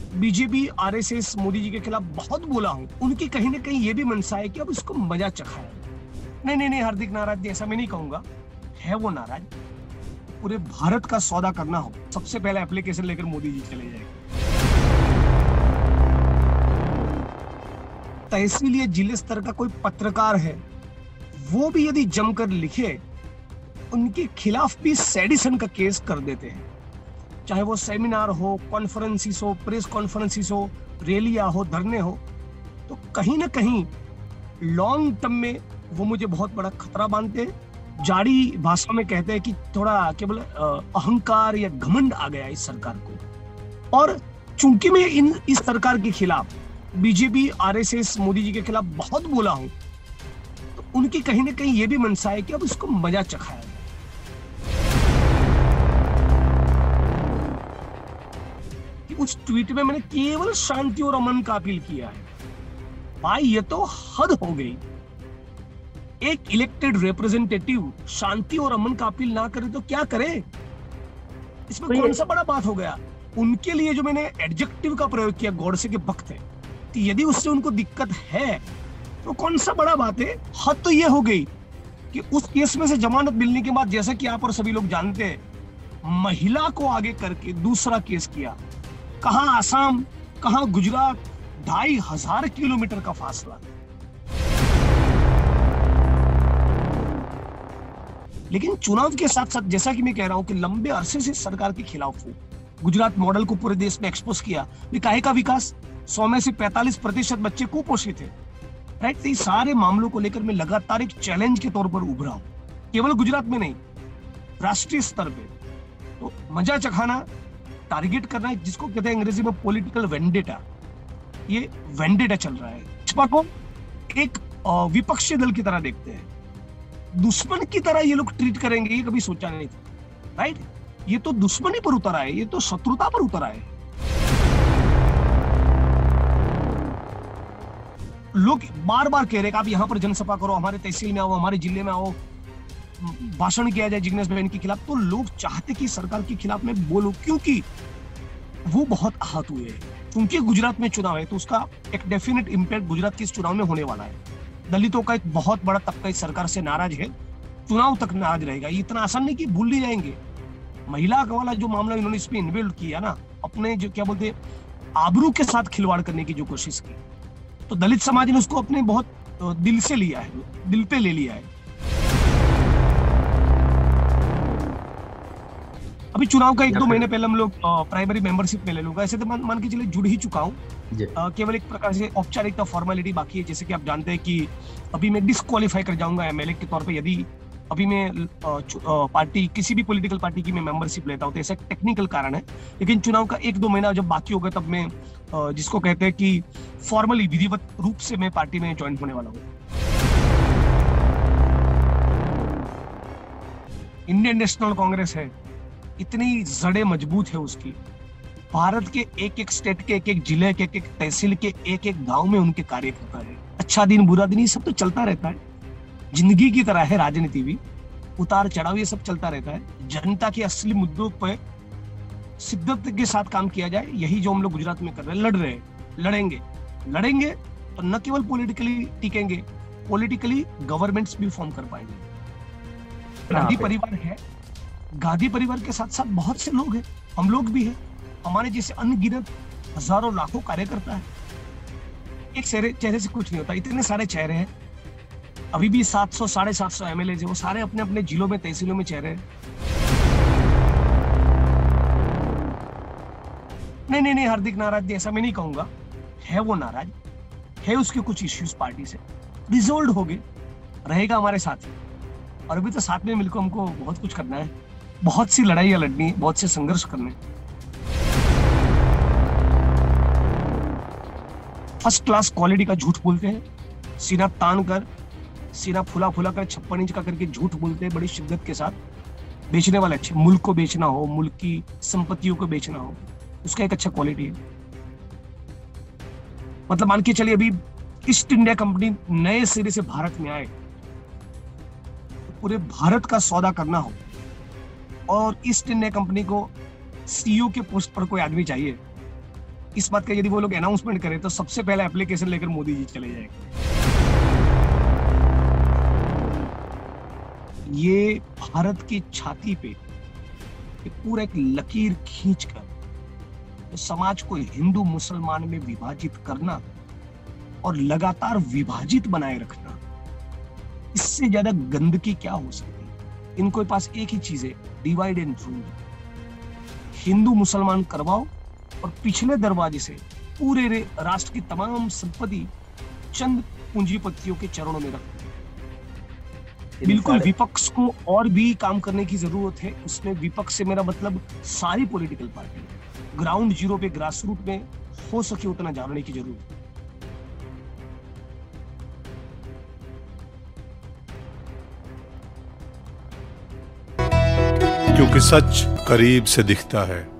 BJP RSS Modi ji के खिलाफ बहुत बोला हूं, उनकी कहीं ना कहीं ये भी मंशा है कि अब इसको मजा चखाए। नहीं नहीं नहीं, हार्दिक नाराज ऐसा मैं नहीं कहूंगा, है वो नाराज। पूरे भारत का सौदा करना हो, सबसे पहले एप्लीकेशन लेकर मोदी जी चले जाए। तहसील या जिले स्तर का कोई पत्रकार है, वो भी यदि जमकर लिखे, उनके खिलाफ भी सेडिशन का केस कर देते हैं। चाहे वो सेमिनार हो, कॉन्फ्रेंसिस हो, प्रेस कॉन्फ्रेंसिस हो, रैलियां हो, धरने हो, तो कहीं ना कहीं लॉन्ग टर्म में वो मुझे बहुत बड़ा खतरा मानते हैं। जाड़ी भाषा में कहते हैं कि थोड़ा केवल अहंकार या घमंड आ गया इस सरकार को। और चूंकि मैं इस सरकार के खिलाफ, बीजेपी आरएसएस मोदी जी के खिलाफ बहुत बोला हूं, तो उनकी कहीं ना कहीं ये भी मंशा है कि अब इसको मजा चखाया। उस ट्वीट में मैंने केवल शांति और अमन का अपील किया है। भाई ये तो हद हो गई। एक इलेक्टेड रिप्रेजेंटेटिव शांति और अमन का अपील ना करे तो क्या करे? इसमें कौन सा बड़ा बात हो गया? उनके लिए जो मैंने एडजेक्टिव का प्रयोग किया, गॉडसे के वक्त है, तो यदि उससे उनको दिक्कत है तो कौन सा बड़ा बात है? हद तो ये हो गई कि उस केस में से जमानत मिलने के बाद, जैसा कि आप और सभी लोग जानते हैं, महिला को आगे करके दूसरा केस किया। कहां आसाम, कहां गुजरात, 2500 किलोमीटर का फासला। लेकिन चुनाव के साथ साथ, जैसा कि मैं कह रहा हूं कि लंबे अरसे से सरकार के खिलाफ हूं, गुजरात मॉडल को पूरे देश में एक्सपोज किया। काहे का विकास? 100 में से 45% बच्चे कुपोषित है, राइट? तो इस सारे मामलों को लेकर मैं लगातार एक चैलेंज के तौर पर उभरा हूं, केवल गुजरात में नहीं, राष्ट्रीय स्तर पे। तो मजा चखाना, टारगेट करना है, जिसको कहते हैं अंग्रेजी में पॉलिटिकल वेंडेटा। ये वेंडेटा चल रहा है। भाजपा को एक विपक्षी दल की तरह देखते हैं, दुश्मन की तरह ये लोग ट्रीट करेंगे, ये कभी सोचा नहीं था, राइट? ये तो दुश्मनी पर उतर आए, ये तो शत्रुता पर उतर आए। लोग बार बार कह रहे हैं कि आप यहां पर जनसभा करो, हमारे तहसील में आओ, हमारे जिले में आओ, भाषण किया जाए जिग्नेश बहन के खिलाफ। तो लोग चाहते कि सरकार के खिलाफ मैं बोलूं, क्योंकि वो बहुत आहत हुए हैं। क्योंकि गुजरात में चुनाव है, तो उसका एक डेफिनेट इंपैक्ट गुजरात के इस चुनाव में होने वाला है। दलितों का एक बहुत बड़ा तबका इस सरकार से नाराज है, चुनाव तक नाराज रहेगा। इतना आसान नहीं कि भूल नहीं जाएंगे। महिला वाला जो मामला इन्होंने इसमें इन्वॉल्व किया ना, अपने जो क्या बोलते आबरू के साथ खिलवाड़ करने की जो कोशिश की, तो दलित समाज ने उसको अपने बहुत दिल से लिया है, दिल पे ले लिया है। अभी चुनाव का 1-2 महीने पहले हम लोग प्राइमरी मेंबरशिप में ले लूंगा। ऐसे तो मान के चलिए जुड़ ही चुका हूँ। केवल एक प्रकार से औपचारिकता, फॉर्मेलिटी बाकी है। जैसे कि आप जानते हैं कि अभी मैं डिस्क्वालीफाई कर जाऊंगा एमएलए के तौर पे, यदि अभी मैं पार्टी, किसी भी पॉलिटिकल पार्टी की मैं मेंबरशिप लेता हूँ, तो ऐसा टेक्निकल कारण है। लेकिन चुनाव का 1-2 महीना जब बाकी होगा, तब मैं जिसको कहते हैं कि फॉर्मली, विधिवत रूप से मैं पार्टी में ज्वाइन होने वाला हूँ। इंडियन नेशनल कांग्रेस है, इतनी जड़ें मजबूत है उसकी। भारत के एक एक स्टेट के, एक एक जिले के, एक एक तहसील के, एक एक गांव में उनके कार्यकर्ता है। अच्छा दिन, बुरा दिन, ये सब तो चलता रहता है। जिंदगी की तरह है राजनीति भी, उतार चढ़ाव ये सब चलता रहता है। जनता के असली मुद्दों पर शिद्दत के साथ काम किया जाए, यही जो हम लोग गुजरात में कर रहे हैं। लड़ रहे हैं, लड़ेंगे तो न केवल पॉलिटिकली टिकेंगे, पॉलिटिकली गवर्नमेंट्स भी फॉर्म कर पाएंगे। गांधी परिवार है, गांधी परिवार के साथ साथ बहुत से लोग हैं, हम लोग भी हैं, हमारे जैसे अनगिनत हजारों लाखों कार्यकर्ता है। एक चेहरे से कुछ नहीं होता, इतने सारे चेहरे हैं। अभी भी 700 750 एमएलए है, वो सारे अपने अपने जिलों में, तहसीलों में चेहरे हैं। नहीं नहीं नहीं, हार्दिक नाराज ऐसा मैं नहीं कहूंगा, है वो नाराज, है उसके कुछ इश्यूज पार्टी से, रिजोल्व हो गए, रहेगा हमारे साथ ही। और अभी तो साथ में मिलकर हमको बहुत कुछ करना है, बहुत सी लड़ाइयां लड़नी है, बहुत से संघर्ष करने। फर्स्ट क्लास क्वालिटी का झूठ बोलते हैं, सीना तान कर, सीना फुला फुला कर, 56 इंच का करके झूठ बोलते हैं बड़ी शिद्दत के साथ। बेचने वाले अच्छे, मुल्क को बेचना हो, मुल्क की संपत्तियों को बेचना हो, उसका एक अच्छा क्वालिटी है। मतलब मान के चलिए, अभी ईस्ट इंडिया कंपनी नए सिरे से भारत में आए, तो पूरे भारत का सौदा करना हो, और ईस्ट इंडिया कंपनी को सीईओ के पोस्ट पर कोई आदमी चाहिए, इस बात का यदि वो लोग अनाउंसमेंट करें तो सबसे पहले एप्लीकेशन लेकर मोदी जी चले जाएंगे। ये भारत की छाती पे पूरा एक लकीर खींचकर तो समाज को हिंदू मुसलमान में विभाजित करना और लगातार विभाजित बनाए रखना, इससे ज्यादा गंदगी क्या हो सकती है। इनके पास एक ही चीज है, डिवाइड एंड रूल। हिंदू मुसलमान करवाओ और पिछले दरवाजे से पूरे राष्ट्र की तमाम संपत्ति चंद पूंजीपतियों के चरणों में रख। बिल्कुल विपक्ष को और भी काम करने की जरूरत है। उसमें विपक्ष से मेरा मतलब सारी पॉलिटिकल पार्टी ग्राउंड जीरो पे, ग्रास रूट में हो सके उतना जानने की जरूरत है। क्योंकि सच करीब से दिखता है।